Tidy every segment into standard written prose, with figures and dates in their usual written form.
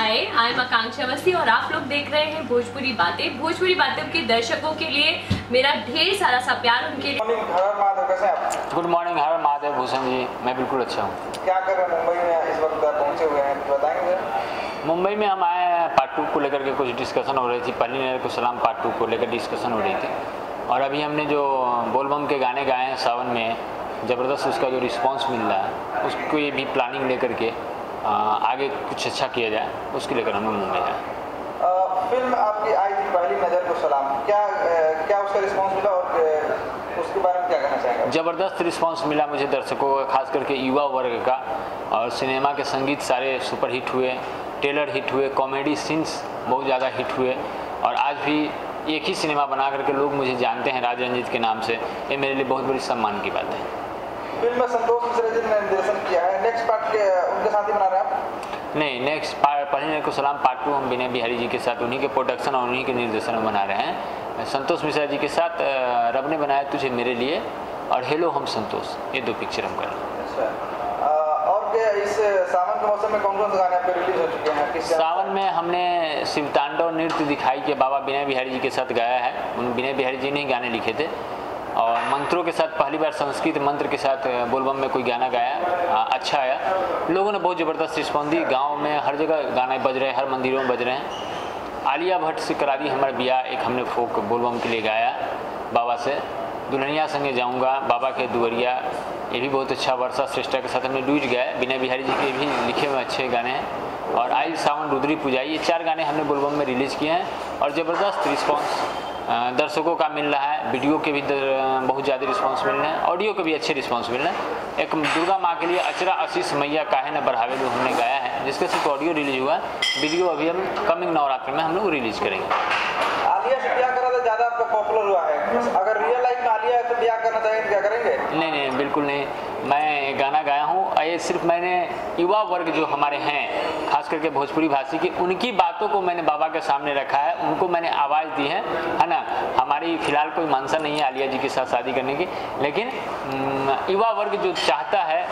Hi, I am आकांक्षा अवस्थी और आप लोग देख रहे हैं भोजपुरी बातें। भोजपुरी बातें के दर्शकों के लिए मेरा ढेर सारा सा प्यार, उनके लिए। गुड मॉर्निंग हर महादेव भूषण जी, मैं बिल्कुल अच्छा हूँ। क्या कर रहे हैं मुंबई में, इस वक्त पहुंचे हुए हैं, बताएंगे? मुंबई में हम आए हैं पार्ट 2 को लेकर के कुछ डिस्कशन हो रही थी। पहली नहर को सलाम पार्ट 2 को लेकर डिस्कशन हो रही थी और अभी हमने जो बोलबम के गाने गाए हैं सावन में, ज़बरदस्त उसका जो रिस्पांस मिल रहा है उसको ये भी प्लानिंग लेकर के आगे कुछ अच्छा किया जाए, उसके लेकर हम लोग मुंबई आए। फिल्म आपकी आई थी पहली नज़र को सलाम, क्या उसका रिस्पांस मिला और उसके बारे में क्या कहना चाहेंगे? ज़बरदस्त रिस्पांस मिला मुझे दर्शकों का, खास करके युवा वर्ग का। और सिनेमा के संगीत सारे सुपर हिट हुए, ट्रेलर हिट हुए, कॉमेडी सीन्स बहुत ज़्यादा हिट हुए और आज भी एक ही सिनेमा बना करके लोग मुझे जानते हैं राज रंजीत के नाम से। ये मेरे लिए बहुत बड़ी सम्मान की बात है। फिल्म में संतोष मिश्रा जी ने निर्देशन किया है, नेक्स्ट पार्ट उनके साथ ही बना रहे हैं आप? नहीं, नेक्स्ट पहली नहर को सलाम पार्ट 2 हम विनय बिहारी जी के साथ, उन्हीं के प्रोडक्शन और उन्हीं के निर्देशन में बना रहे हैं। संतोष मिश्रा जी के साथ रब ने बनाया तुझे मेरे लिए और हेलो हम संतोष, ये 2 पिक्चर हम कर रहे हैं। अच्छा, और क्या इस सावन के मौसम में कौन कौन से गाने आपके रिलीज हो चुके हैं? सावन में हमने शिवतांडव नृत्य दिखाई के बाबा विनय बिहारी जी के साथ गाया है। विनय बिहारी जी ने ही गाने लिखे थे और मंत्रों के साथ पहली बार संस्कृत मंत्र के साथ बोलबम में कोई गाना गाया, अच्छा आया। लोगों ने बहुत ज़बरदस्त रिस्पॉन्स दी। गांव में हर जगह गाने बज रहे हैं, हर मंदिरों में बज रहे हैं। आलिया भट्ट से करा दी हमारा ब्याह, एक हमने फोक बोलबम के लिए गाया बाबा से। दुल्हनिया संगे जाऊंगा, बाबा के दुआरिया, ये भी बहुत अच्छा। वर्षा श्रेष्ठा के साथ हमने डूज गया। विनय बिहारी जी के भी लिखे हुए अच्छे गाने हैं। और आई सावन रुद्री पूजाई, ये 4 गाने हमने बोलबम में रिलीज़ किए हैं और ज़बरदस्त रिस्पॉन्स दर्शकों का मिल रहा है। वीडियो के भी बहुत ज़्यादा रिस्पांस मिल रहे हैं, ऑडियो के भी अच्छे रिस्पांस मिल रहे हैं। एक दुर्गा माँ के लिए अचरा आशीष मैया काहे न बढ़ावे जो हमने गाया है, जिसका सिर्फ ऑडियो रिलीज हुआ है। वीडियो अभी हम कमिंग नवरात्र में हम लोग रिलीज करेंगे। आलिया से ब्याह करा तो ज़्यादा आपका पॉपुलर हुआ है, अगर रियल लाइफ में आलिया से ब्याह करना चाहेंगे क्या करेंगे? नहीं नहीं, बिल्कुल नहीं। मैं गाना गाया हूँ, ये सिर्फ मैंने युवा वर्ग जो हमारे हैं, खास करके भोजपुरी भाषी की, उनकी बातों को मैंने बाबा के सामने रखा है, उनको मैंने आवाज़ दी है ना। हमारी फिलहाल कोई मंशा नहीं है आलिया जी के साथ शादी करने की, लेकिन युवा वर्ग जो चाहता है,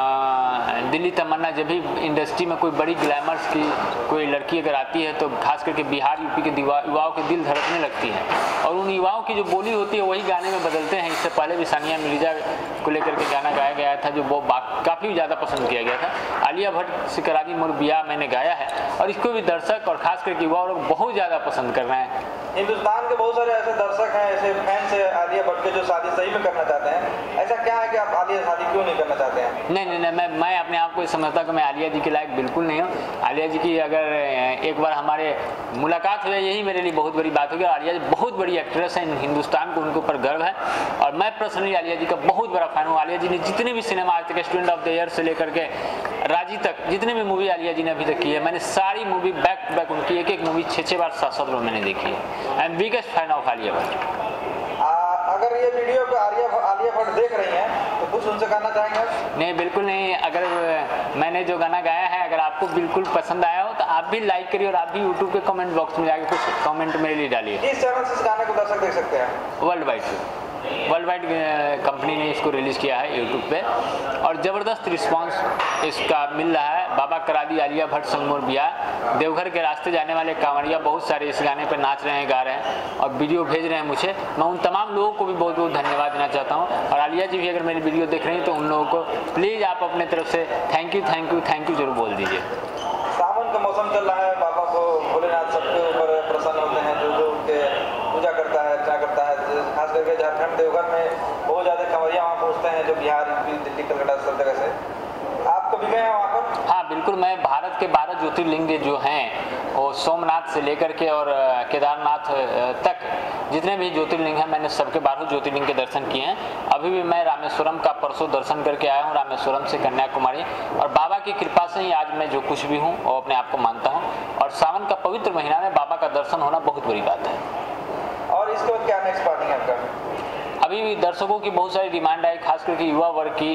दिल्ली तमन्ना, जब भी इंडस्ट्री में कोई बड़ी ग्लैमर्स की कोई लड़की अगर आती है तो खास करके बिहार यूपी के युवाओं के दिल धड़कने लगती है और उन युवाओं की जो बोली होती है वही गाने में बदलते हैं। इससे पहले भी सानिया मिर्जा को लेकर के गाना गाया गया था जो काफ़ी ज़्यादा पसंद किया गया था। आलिया भट्ट से करा दी मोर ब्याह मैंने गाया है और इसको भी दर्शक और खास करके युवा लोग बहुत ज़्यादा पसंद कर रहे हैं। हिंदुस्तान के बहुत सारे ऐसे दर्शक हैं, ऐसे फैंस हैं आलिया भट्ट के, जो शादी सही में करना चाहते हैं। ऐसा क्या है कि आप आलिया शादी क्यों नहीं करना चाहते हैं? नहीं, मैं अपने आप को समझता कि मैं आलिया जी के लायक बिल्कुल नहीं हूँ। आलिया जी की अगर एक बार हमारे मुलाकात हो जाए, यही मेरे लिए बहुत बड़ी बात होगी। आलिया जी बहुत बड़ी एक्ट्रेस है, हिंदुस्तान को उनके ऊपर गर्व है और मैं पर्सनली आलिया जी का बहुत बड़ा फैन हूँ। आलिया जी ने जितने भी सिनेमा आज तक, स्टूडेंट ऑफ द ईयर से लेकर के राजी तक, जितने भी मूवी आलिया जी ने अभी तक की है, मैंने सारी मूवी बैक टू बैक उनकी एक मूवी 6-6 बार 7-7 बार मैंने देखी है। I am biggest fan of Alia Bhatt. अगर ये वीडियो पे आलिया भट्ट देख रही हैं तो कुछ उनसे कहना चाहेंगे? नहीं, बिल्कुल नहीं। अगर मैंने जो गाना गाया है अगर आपको बिल्कुल पसंद आया हो तो आप भी लाइक करिए और आप भी यूट्यूब के कमेंट बॉक्स में जाके कुछ कमेंट मेरे लिए डालिए। इस चैनल से इस गाने को दर्शक देख सकते हैं? वर्ल्ड वाइड कंपनी ने इसको रिलीज़ किया है यूट्यूब पे और ज़बरदस्त रिस्पांस इसका मिल रहा है। बाबा करा दी आलिया भट्ट संग मोर ब्याह, देवघर के रास्ते जाने वाले कांवड़िया बहुत सारे इस गाने पर नाच रहे हैं, गा रहे हैं और वीडियो भेज रहे हैं मुझे। मैं उन तमाम लोगों को भी बहुत बहुत धन्यवाद देना चाहता हूँ और आलिया जी भी अगर मेरी वीडियो देख रही हैं तो उन लोगों को प्लीज़ आप अपने तरफ से थैंक यू जरूर बोल दीजिए। सावन का मौसम चल रहा है, बाबा को भोलेनाथ सबके ऊपर प्रसन्न होते हैं, जो उनके पूजा करता है, अर्चना करता है। खास करके झारखंड देवघर में बहुत ज़्यादा कंवरिया वहाँ पहुँचते हैं, जो बिहार, दिल्ली, कलकत्ता सब जगह से। आप कभी गए हैं वहाँ पर? हाँ बिल्कुल, मैं भारत के 12 ज्योतिर्लिंग जो हैं वो सोमनाथ से लेकर के और केदारनाथ तक जितने भी ज्योतिर्लिंग हैं मैंने सबके 12 ज्योतिर्लिंग के दर्शन किए हैं। अभी भी मैं रामेश्वरम का परसों दर्शन करके आया हूँ, रामेश्वरम से कन्याकुमारी, और बाबा की कृपा से ही आज मैं जो कुछ भी हूँ वो अपने आप को मानता हूँ। और सावन का पवित्र महीना में बाबा का दर्शन होना बहुत बड़ी बात है। और इसके बाद क्या नेक्स्ट प्लानिंग है आपका? अभी भी दर्शकों की बहुत सारी डिमांड आई, खास करके युवा वर्ग की,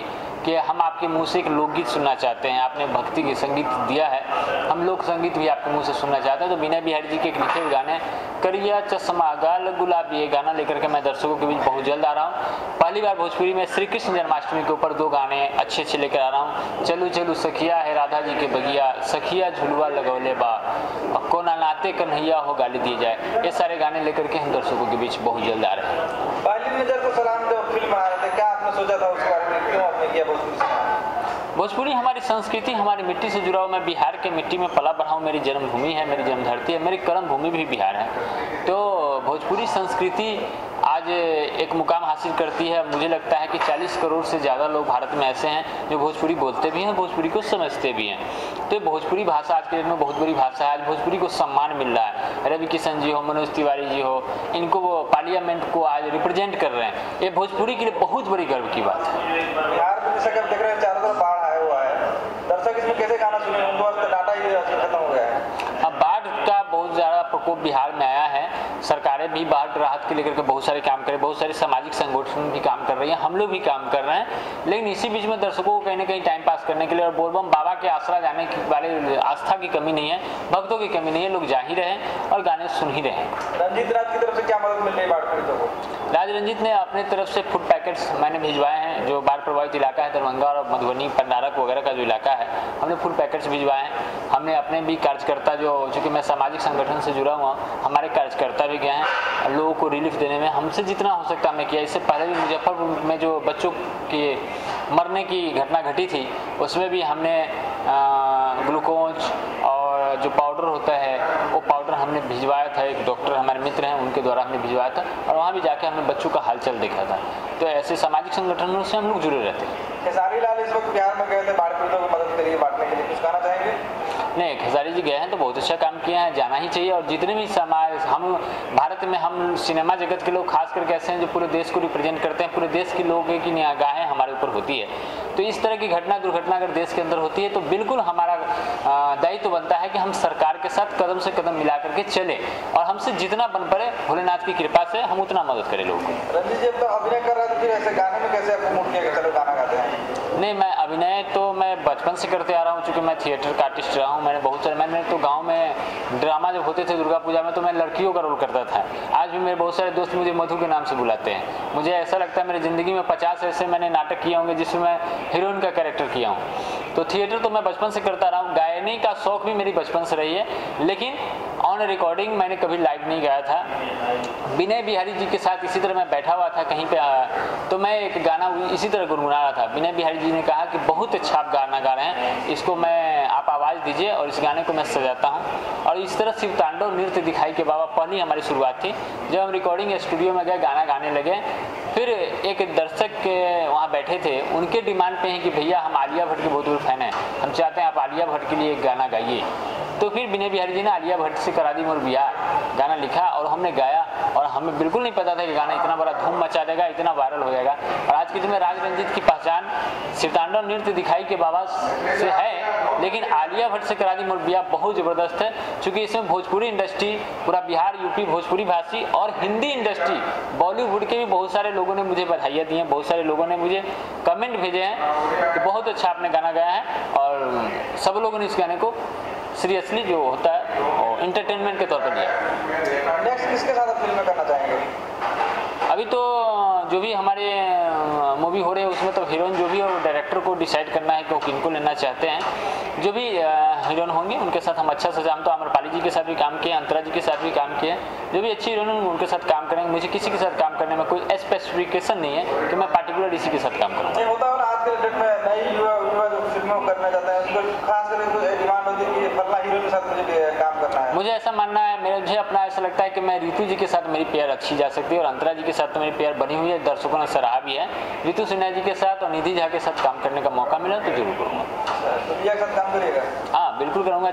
कि हम आपके मुंह से एक लोकगीत सुनना चाहते हैं, आपने भक्ति की संगीत दिया है, हम लोक संगीत भी आपके मुंह से सुनना चाहते हैं। तो विनय बिहारी जी के एक लिखे हुए गाने करिया चश्मा गाल गुलाबी, ये गाना लेकर के मैं दर्शकों के बीच बहुत जल्द आ रहा हूँ। पहली बार भोजपुरी में श्री कृष्ण जन्माष्टमी के ऊपर 2 गाने अच्छे लेकर आ रहा हूँ। चलू चलू सखिया है राधा जी के बगिया, सखिया झुलुआ लगौले बा, कोना नाते कन्हैया हो गाली दिए जाए, ये सारे गाने लेकर के हम दर्शकों के बीच बहुत जल्द आ रहे हैं। पहली नजर को सलाम जो फिल्म आ रहे थे, क्या आपने सोचा था उसके बारे में, क्यों आपने किया भोजपुरी? भोजपुरी हमारी संस्कृति, हमारी मिट्टी से जुड़ा हुआ, मैं बिहार के मिट्टी में पला बढ़ा हूँ, मेरी जन्मभूमि है, मेरी जन्मधरती है, मेरी कर्म भूमि भी बिहार है। तो भोजपुरी संस्कृति आज एक मुकाम हासिल करती है। मुझे लगता है कि 40 करोड़ से ज़्यादा लोग भारत में ऐसे हैं जो भोजपुरी बोलते भी हैं, भोजपुरी को समझते भी हैं। तो भोजपुरी भाषा आज के दिन में बहुत बड़ी भाषा है। आज भोजपुरी को सम्मान मिल रहा है। रवि किशन जी हो, मनोज तिवारी जी हो, इनको वो पार्लियामेंट को आज रिप्रेजेंट कर रहे हैं। ये भोजपुरी के लिए बहुत बड़ी गर्व की बात है। बिहार में जैसे देख रहे हैं चारों तरफ बाढ़ आया हुआ है, दर्शक इसमें कैसे गाना सुने, उनको आज डाटा ही खत्म हो गया है। अब बाढ़ का बहुत ज़्यादा प्रकोप बिहार में आया है। सरकारें भी बाढ़ राहत के लेकर के बहुत सारे काम कर रहे हैं, बहुत सारे सामाजिक संगठन भी काम कर रही हैं, हम लोग भी काम कर रहे हैं। लेकिन इसी बीच में दर्शकों को कहीं ना कहीं टाइम पास करने के लिए और बोलबम बाबा के आसरा जाने की वाले आस्था की कमी नहीं है, भक्तों की कमी नहीं है, लोग जा ही रहे हैं और गाने सुन ही रहे हैं। रंजीत राज की तरफ से क्या मदद मिल रही है बाढ़ पीड़ितों को? राज रंजीत ने अपने तरफ से फूड पैकेट्स मैंने भिजवाए हैं। जो बाढ़ प्रभावित इलाका है दरभंगा और मधुबनी पंडारक वगैरह का जो इलाका है, हमने फूड पैकेट्स भिजवाए हैं। हमने अपने भी कार्यकर्ता जो, चूँकि मैं सामाजिक संगठन से जुड़ा हुआ, हमारे कार्यकर्ता भी गए हैं लोगों को रिलीफ देने में। हमसे जितना हो सकता हमने किया। इससे पहले भी मुजफ्फरपुर में जो बच्चों के मरने की घटना घटी थी, उसमें भी हमने ग्लूकोज और जो पाउडर होता है वो पाउडर हमने भिजवाया था। एक डॉक्टर हमारे मित्र हैं, उनके द्वारा हमने भिजवाया था और वहाँ भी जाके हमने बच्चों का हालचाल देखा था। तो ऐसे सामाजिक संगठनों से हम लोग जुड़े रहते हैं। खेसारी लाल इस वक्त बिहार में गए थे बाढ़ पीड़ितों को मदद के लिए, बांटने के लिए, कुछ कहना चाहेंगे? नहीं, खेसारी जी गए हैं तो बहुत अच्छा काम किया है, जाना ही चाहिए। और जितने भी समाज, हम भारत में हम सिनेमा जगत के लोग खास करके ऐसे हैं जो पूरे देश को रिप्रेजेंट करते हैं, पूरे देश के लोगों की निगाहें हमारे ऊपर होती है। तो इस तरह की घटना दुर्घटना अगर देश के अंदर होती है तो बिल्कुल हमारा दायित्व बनता है कि हम सरकार के साथ कदम से कदम मिला करके चले और हमसे जितना बन पड़े भोलेनाथ की कृपा से हम उतना मदद करें लोगों को। रंजीत जी, अब तो अभिनय कर रहे थे, फिर ऐसे गाने में कैसे आपको मूड किया कि चलो गाना गाते हैं? नहीं, मैं अभिनय तो मैं बचपन से करते आ रहा हूँ। चूँकि मैं थिएटर का आर्टिस्ट रहा हूँ, मैंने बहुत सारे, मैंने तो गांव में ड्रामा जब होते थे दुर्गा पूजा में तो मैं लड़कियों का रोल करता था। आज भी मेरे बहुत सारे दोस्त मुझे मधु के नाम से बुलाते हैं। मुझे ऐसा लगता है मेरी ज़िंदगी में 50 ऐसे मैंने नाटक किए होंगे जिसमें मैं हीरोइन का कैरेक्टर किया हूँ। तो थिएटर तो मैं बचपन से करता रहा हूँ। गायनी का शौक़ भी मेरी बचपन से रही है, लेकिन ऑन रिकॉर्डिंग मैंने कभी लाइव नहीं गाया था। विनय बिहारी जी के साथ इसी तरह मैं बैठा हुआ था कहीं पे, तो मैं एक गाना इसी तरह गुनगुना रहा था। विनय बिहारी जी ने कहा कि बहुत अच्छा आप गाना गा रहे हैं, इसको मैं आप आवाज़ दीजिए और इस गाने को मैं सजाता हूँ। और इस तरह शिव तांडव नृत्य दिखाई के बाबा पहली हमारी शुरुआत थी। जब हम रिकॉर्डिंग स्टूडियो में गए, गाना गाने लगे, फिर एक दर्शक वहाँ बैठे थे, उनके डिमांड पे हैं कि भैया हम आलिया भट्ट के बहुत बड़े फैन हैं, हम चाहते हैं आप आलिया भट्ट के लिए एक गाना गाइए। तो फिर विनय बिहारी जी ने आलिया भट्ट से करा दी मोर बियाह गाना लिखा और हमने गाया। और हमें बिल्कुल नहीं पता था कि गाना इतना बड़ा धूम मचा देगा, इतना वायरल हो जाएगा। और आज के दिन में राज रंजीत की पहचान शिवतांडव नृत्य दिखाई के बाबा से है, लेकिन आलिया भट्ट से करा दी मोर बियाह बहुत ज़बरदस्त है। चूँकि इसमें भोजपुरी इंडस्ट्री, पूरा बिहार यूपी भोजपुरी भाषी और हिंदी इंडस्ट्री, बॉलीवुड के भी बहुत सारे लोगों ने मुझे बधाइयाँ दी हैं, बहुत सारे लोगों ने मुझे कमेंट भेजे हैं कि बहुत अच्छा आपने गाना गाया है। और सब लोगों ने इस गाने को सीरियसली जो होता है और इंटरटेनमेंट के तौर पर लिया। नेक्स्ट किसके साथ आप फिल्म में करना चाहेंगे? अभी तो जो भी हमारे मूवी हो रहे हैं उसमें तो हीरोइन जो भी है वो डायरेक्टर को डिसाइड करना है कि वो किनको लेना चाहते हैं। जो भी हीरोइन होंगी उनके साथ हम अच्छा सजा, हम तो आम्रपाली जी के साथ भी काम किए, अंतरा जी के साथ भी काम किए। जो भी अच्छी हीरोइन होंगी उनके साथ काम करेंगे। मुझे किसी के साथ काम करने में कोई स्पेसिफिकेशन नहीं है कि मैं पार्टिकुलर इसी के साथ काम करूँगा। होता है ना आज के डेट में नई युवा जो फिल्मों करना चाहते हैं उनको खास करके डिमांड होती है कि फलना हीरो के साथ मुझे काम करना है। मुझे ऐसा मानना है, मुझे अपना ऐसा लगता है कि मैं रितु जी के साथ मेरी पेयर अच्छी जा सकती है और अंतरा जी के साथ तो मेरी पेयर बनी हुई है, दर्शकों ने सराहा भी है। रितु सिन्हा जी के साथ और निधि झा के साथ काम करने का मौका मिला तो जरूर करूँगा। के साथ काम करिएगा? हाँ बिल्कुल करूँगा।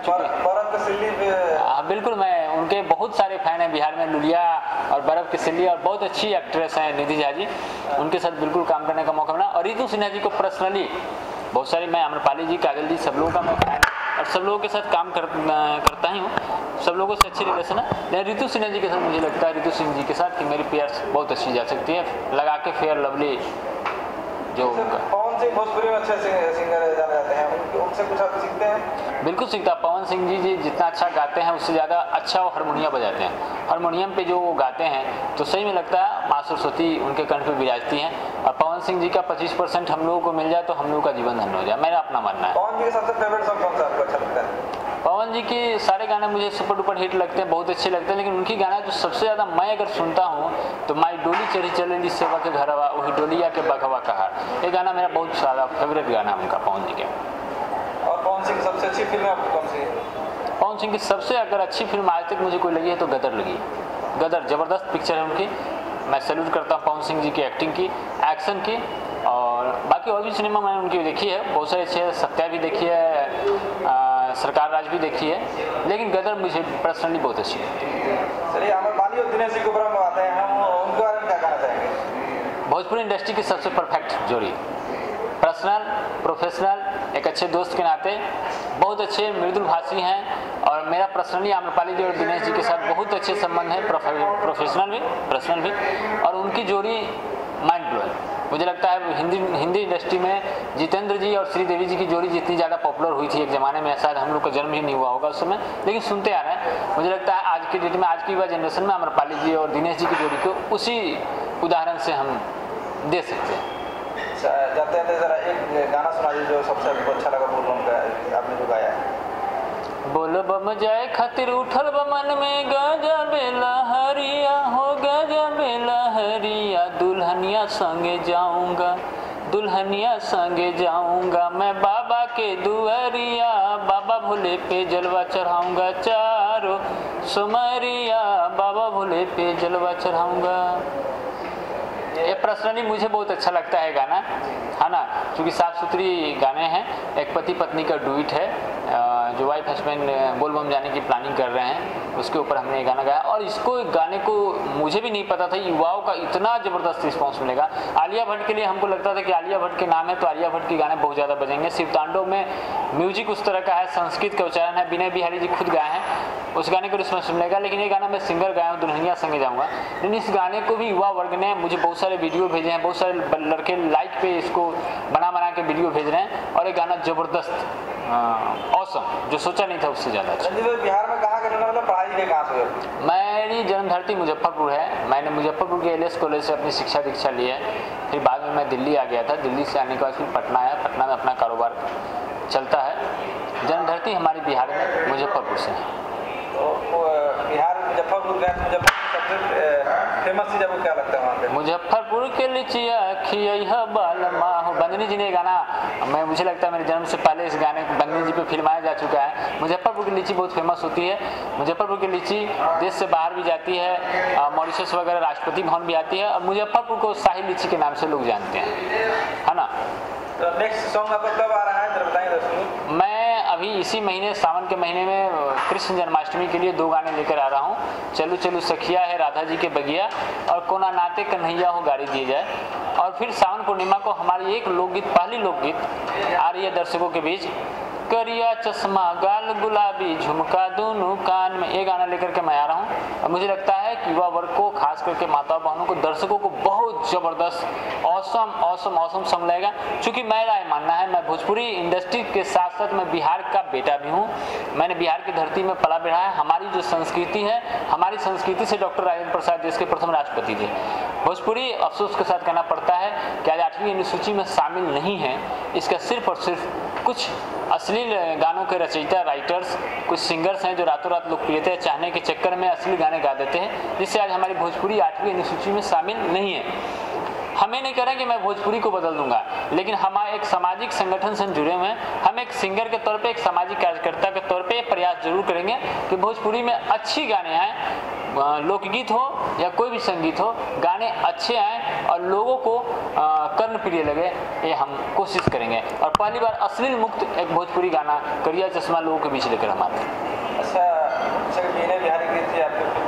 हाँ बिल्कुल, मैं उनके बहुत सारे फैन हैं बिहार में, लुलिया और बर्फ की सिल्ली और बहुत अच्छी एक्ट्रेस हैं निधि झा जी, उनके साथ बिल्कुल काम करने का मौका मिला। और रितु सिन्हा जी को पर्सनली बहुत सारी, मैं आम्रपाली जी, काजल जी, सब लोगों का मैं फैन और सब लोगों के साथ काम करता ही हूँ, सब लोगों से अच्छी रिलेशन है। लेकिन रितु सिन्हा जी के साथ मुझे लगता है, रितु सिंह जी के साथ कि मेरी पेयर बहुत अच्छी जा सकती है, लगा के फेयर लवली जो उनका। पवन सिंह भोजपुरी में अच्छे सिंगर जाने जाते हैं, उनसे कुछ आप सीखते हैं? बिल्कुल सीखता। पवन सिंह जी जितना अच्छा गाते हैं उससे ज़्यादा अच्छा वो हारमोनियम बजाते हैं। हारमोनियम पे जो वो गाते हैं तो सही में लगता है माँ सरस्वती उनके कंठ पे विराजती हैं। और पवन सिंह जी का 25% हम लोगों को मिल जाए तो हम लोगों का जीवन धन्य हो जाए, मेरा अपना मानना है। पवन जी के सबसे फेवरेट सॉन्ग कौन सा आपको अच्छा लगता है? पवन जी के सारे गाने मुझे सुपर डुपर हिट लगते हैं, बहुत अच्छे लगते हैं, लेकिन उनकी गाना जो सबसे ज़्यादा मैं अगर सुनता हूँ तो माई डोली चढ़ी चलेली सेवा के घरवा वही डोलिया के बघवा कहा, ये गाना मेरा बहुत ज़्यादा फेवरेट गाना है उनका, पवन जी के। और पवन सिंह की सबसे अच्छी फिल्म आपको कौन सी है? पवन सिंह की सबसे अगर अच्छी फिल्म आज तक मुझे कोई लगी है तो गदर लगी। गदर ज़बरदस्त पिक्चर है उनकी, मैं सैल्यूट करता हूँ पवन सिंह जी की एक्टिंग की, एक्शन की। और बाकी और भी सिनेमा मैंने उनकी देखी है, बहुत सारे अच्छे, सत्या भी देखी है, सरकार राज भी देखी है, लेकिन गदर मुझे पर्सनली बहुत अच्छी है। चलिए आम्रपाली और दिनेश जी के ऊपर हम आते हैं, हम उनके बारे में क्या कहना चाहेंगे? भोजपुरी इंडस्ट्री की सबसे परफेक्ट जोड़ी, पर्सनल प्रोफेशनल, एक अच्छे दोस्त के नाते बहुत अच्छे मृदुल भाषी हैं। और मेरा पर्सनली आम्रपाली जी और दिनेश जी के साथ बहुत अच्छे संबंध है, प्रोफेशनल भी पर्सनल भी। और उनकी जोड़ी माइंड ब्लोइंग, मुझे लगता है हिंदी इंडस्ट्री में जितेंद्र जी और श्रीदेवी जी की जोड़ी जितनी ज़्यादा पॉपुलर हुई थी एक ज़माने में, शायद हम लोग का जन्म ही नहीं हुआ होगा उस समय, लेकिन सुनते आ रहे हैं। मुझे लगता है आज की डेट में, आज की युवा जनरेशन में आम्रपाली जी और दिनेश जी की जोड़ी को उसी उदाहरण से हम दे सकते हैं। जाते हैं ज़रा एक गाना सुना दीजिए जो सबसे अच्छा लगा बोलबम का आपने जो गाया है। बोलबम जाए खातिर उठल बा मन में गजा बेला हरिया हो, गजा बेला हरिया, दुल्हनिया संगे जाऊंगा, दुल्हनिया संगे जाऊंगा, मैं बाबा के दुआरिया, बाबा भोले पे जलवा चढ़ाऊंगा, चारों सुमरिया, बाबा भोले पे जलवा चढ़ाऊंगा। ये पर्सनली मुझे बहुत अच्छा लगता है गाना, है ना, क्योंकि साफ सुथरी गाने हैं। एक पति पत्नी का डुइट है, जो वाइफ हस्बैंड बोलबम जाने की प्लानिंग कर रहे हैं, उसके ऊपर हमने ये गाना गाया। और इसको गाने को मुझे भी नहीं पता था युवाओं का इतना ज़बरदस्त रिस्पॉन्स मिलेगा। आलिया भट्ट के लिए हमको लगता था कि आलिया भट्ट के नाम है तो आलिया भट्ट के गाने बहुत ज़्यादा बजेंगे। शिव तांडव में म्यूजिक उस तरह का है, संस्कृत का उच्चारण है, विनय बिहारी जी खुद गाए हैं, उस गाने को रिस्पॉन्स मिलेगा। लेकिन ये गाना मैं सिंगर गाया हूँ, दुल्हनिया संगे जाऊँगा। लेकिन इस गाने को भी युवा वर्ग ने मुझे बहुत सारे वीडियो भेजे हैं, बहुत सारे लड़के लाइक पे इसको बना के वीडियो भेज रहे हैं। और ये गाना ज़बरदस्त औसम, जो सोचा नहीं था उससे ज़्यादा अच्छा। बिहार में कहाँ का मतलब पढ़ाई के कहाँ से? मेरी जन्म धरती मुजफ्फरपुर है। मैंने मुजफ्फरपुर के एलएस कॉलेज से अपनी शिक्षा दीक्षा ली है। फिर बाद में मैं दिल्ली आ गया था, दिल्ली से आने के बाद फिर पटना आया, पटना में अपना कारोबार चलता है। जन्म धरती हमारी बिहार में मुजफ्फरपुर से है। तो बिहार मुजफ्फरपुर गए, मुजफ्फरपुर सबसे फेमस चीज़ आपको क्या लगता है वहाँ पे? मुजफ्फरपुर के लिचिया खिया बालमा हो, बंदनी जी ने गाना, मुझे लगता है मेरे जन्म से पहले इस गाने को बंदनी जी पे फिल्माया जा चुका है। मुजफ्फरपुर की लीची बहुत फेमस होती है। मुजफ्फरपुर की लीची देश से बाहर भी जाती है, मॉरिशस वगैरह राष्ट्रपति भवन भी आती है। और मुजफ्फरपुर को शाही लीची के नाम से लोग जानते हैं, है ना। तो नेक्स्ट सॉन्ग आपका कब आ रहा है जरा बताइए दोस्तों। मैं अभी इसी महीने सावन के महीने में कृष्ण जन्माष्टमी के लिए 2 गाने लेकर आ रहा हूँ। चलू चलू सखिया है राधा जी के बगिया, और कोना नाते कन्हैया हो गाड़ी दिए जाए। और फिर सावन पूर्णिमा को हमारी एक लोकगीत, पहली लोकगीत आ रही है दर्शकों के बीच, करिया चश्मा गाल गुलाबी झुमका दोनों कान में, ये गाना लेकर के मैं आ रहा हूँ। और मुझे लगता है कि युवा वर्ग को, खास करके माता बहनों को, दर्शकों को बहुत ज़बरदस्त औसम औसम औसम समझेगा। क्योंकि मेरा ये मानना है, मैं भोजपुरी इंडस्ट्री के साथ साथ मैं बिहार का बेटा भी हूँ। मैंने बिहार की धरती में पला बढ़ा है। हमारी जो संस्कृति है, हमारी संस्कृति से डॉक्टर राजेंद्र प्रसाद देश के प्रथम राष्ट्रपति थे। भोजपुरी अफसोस के साथ कहना पड़ता है कि आज 8वीं अनुसूची में शामिल नहीं है। इसका सिर्फ और सिर्फ कुछ अश्लील गानों के रचयिता, राइटर्स, कुछ सिंगर्स हैं जो रातों रात लोकप्रियता चाहने के चक्कर में अश्लील गाने गा देते हैं, जिससे आज हमारी भोजपुरी 8वीं अनुसूची में शामिल नहीं है। हमें नहीं कह रहे कि मैं भोजपुरी को बदल दूंगा, लेकिन हम एक सामाजिक संगठन से जुड़े हुए हैं। हम एक सिंगर के तौर पे, एक सामाजिक कार्यकर्ता के तौर पे प्रयास जरूर करेंगे कि भोजपुरी में अच्छी गाने आएँ, लोकगीत हो या कोई भी संगीत हो, गाने अच्छे आएँ और लोगों को कर्णप्रिय लगे, ये हम कोशिश करेंगे। और पहली बार अश्लील मुक्त एक भोजपुरी गाना करिया चश्मा लोगों के बीच लेकर हम आते हैं। अच्छा, विनय बिहारी गीत जी आपके फिल्म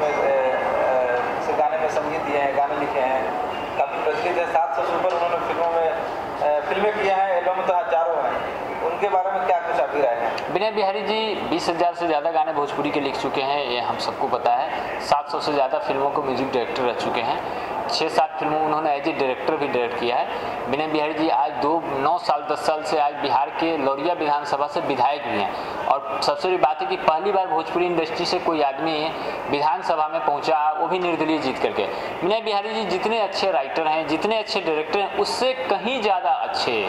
में से गाने में संगीत दिए हैं, गाने लिखे हैं, काफ़ी प्रचलित है। 700 से ऊपर उन्होंने फिल्में किए हैं, एल्बम तो हजारों हैं। उनके बारे में क्या कुछ आपकी राय है? विनय बिहारी जी 20,000 से ज़्यादा गाने भोजपुरी के लिख चुके हैं, ये हम सबको पता है। 700 से ज़्यादा फिल्मों को म्यूजिक डायरेक्टर रह चुके हैं। 6-7 फिल्मों उन्होंने एज ए डायरेक्टर भी डायरेक्ट किया है। विनय बिहारी जी आज 9 साल 10 साल से आज बिहार के लौरिया विधानसभा से विधायक भी हैं। और सबसे बड़ी बात है कि पहली बार भोजपुरी इंडस्ट्री से कोई आदमी विधानसभा में पहुंचा, वो भी निर्दलीय जीत करके। विनय बिहारी जी जितने अच्छे राइटर हैं, जितने अच्छे डायरेक्टर हैं, उससे कहीं ज़्यादा अच्छे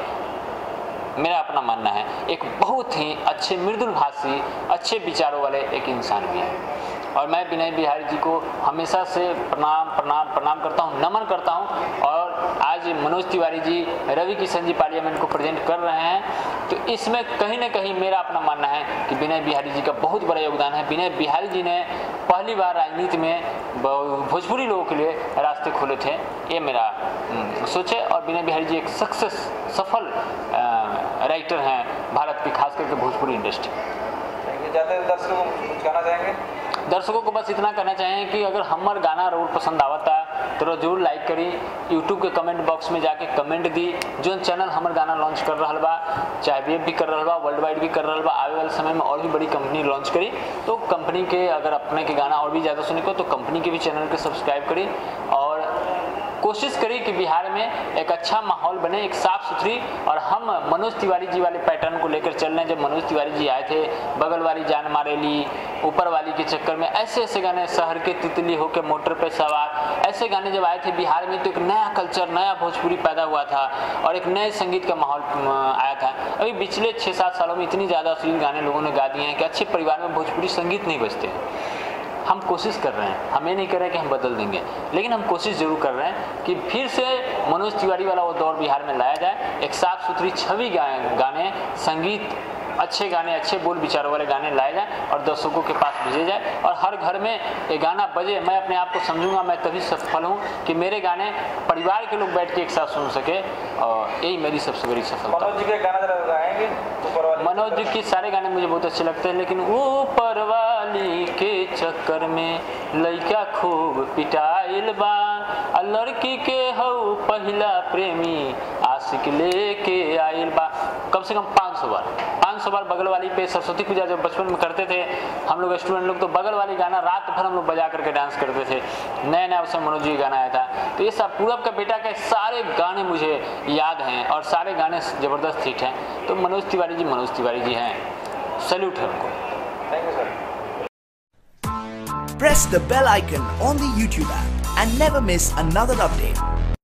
मेरा अपना मानना है एक बहुत ही अच्छे मृदुलभाषी, अच्छे विचारों वाले एक इंसान भी हैं। और मैं विनय बिहारी जी को हमेशा से प्रणाम करता हूँ, नमन करता हूँ। और आज मनोज तिवारी जी, रवि किशन जी पार्लियामेंट को प्रेजेंट कर रहे हैं, तो इसमें कहीं ना कहीं मेरा अपना मानना है कि विनय बिहारी जी का बहुत बड़ा योगदान है। विनय बिहारी जी ने पहली बार राजनीति में भोजपुरी लोगों के लिए रास्ते खोले थे, ये मेरा सोच है। और विनय बिहारी जी एक सफल राइटर हैं भारत की, खास करके भोजपुरी इंडस्ट्री। जाते दर्शकों को कुछ कहना चाहेंगे? दर्शकों को बस इतना कहना चाहें कि अगर हमार गाना रोल पसंद आवता तो जरूर लाइक करी, यूट्यूब के कमेंट बॉक्स में जाके कमेंट दी। जो चैनल हमार गाना लॉन्च कर रहा बा, चाहे वेब भी कर रहा बा, वर्ल्ड वाइड भी कर रहा बा, आने वाले समय में और भी बड़ी कंपनी लॉन्च करी, तो कंपनी के अगर अपने के गाना और भी ज़्यादा सुने को तो कंपनी के भी चैनल के सब्सक्राइब करी। और कोशिश करी कि बिहार में एक अच्छा माहौल बने, एक साफ सुथरी। और हम मनोज तिवारी जी वाले पैटर्न को लेकर चल रहे हैं। जब मनोज तिवारी जी आए थे, बगल वाली जान मारेली, ऊपर वाली के चक्कर में, ऐसे गाने, शहर के तितली होके मोटर पे सवार, ऐसे गाने जब आए थे बिहार में तो एक नया कल्चर, नया भोजपुरी पैदा हुआ था और एक नए संगीत का माहौल आया था। अभी पिछले 6-7 सालों में इतनी ज़्यादा अश्लील गाने लोगों ने गा दिए हैं कि अच्छे परिवार में भोजपुरी संगीत नहीं बजते हैं। हम कोशिश कर रहे हैं, हम ये नहीं कर रहे कि हम बदल देंगे, लेकिन हम कोशिश जरूर कर रहे हैं कि फिर से मनोज तिवारी वाला वो दौर बिहार में लाया जाए। एक साफ सुथरी छवि गाने, संगीत, अच्छे गाने, अच्छे बोल विचारों वाले गाने लाए जाए और दर्शकों के पास भेजे जाए। और हर घर में ये गाना बजे। मैं अपने आप को समझूंगा मैं तभी सफल हूँ कि मेरे गाने परिवार के लोग बैठ के एक साथ सुन सके, और यही मेरी सबसे बड़ी सफलता। मनोज जी के गाना जरा गाएंगे? मनोज जी के सारे गाने मुझे बहुत अच्छे लगते हैं, लेकिन ऊपर वाली के चक्कर में लइका खूब पिटाइल बा, लड़की के हऊ पहला प्रेमी आशिक लेके आइल बा। कम से कम 500 बार बगल वाली पे सरस्वती पूजा जब बचपन में करते थे हम लोग स्टूडेंट लोग, तो बगल वाली गाना रात भर हम लोग बजा करके डांस करते थे। नया उस समय मनोज जी गाना आया था। तो ये सब पूरब का बेटा के सारे गाने मुझे याद हैं और सारे गाने ज़बरदस्त हिट हैं। तो मनोज तिवारी जी हैं, सैल्यूट है उनको। Thank you sir. Press the bell icon on the YouTube app and never miss another update.